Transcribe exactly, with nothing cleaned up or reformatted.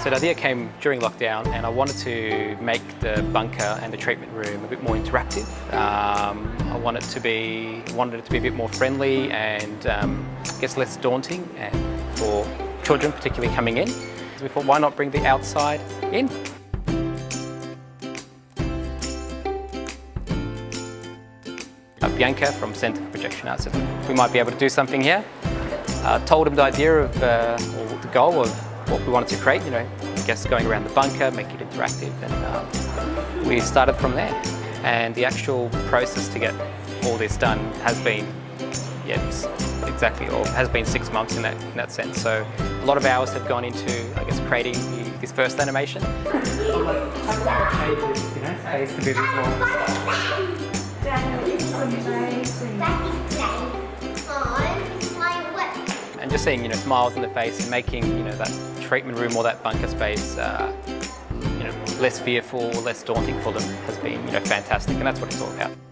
The idea came during lockdown, and I wanted to make the bunker and the treatment room a bit more interactive. Um, I wanted to be wanted it to be a bit more friendly and um, I guess less daunting, and for children particularly coming in. So we thought, why not bring the outside in? Uh, Bianca from Centre for Projection Arts said we might be able to do something here. Uh, told him the idea of, uh, or the goal of what we wanted to create, you know, I guess going around the bunker, make it interactive, and um, we started from there. And the actual process to get all this done has been, yeah, exactly, or has been six months in that, in that sense. So a lot of hours have gone into, I guess, creating the, this first animation. And just seeing, you know, smiles in the face and making, you know, that treatment room or that bunker space, uh, you know, less fearful, less daunting for them has been, you know, fantastic, and that's what it's all about.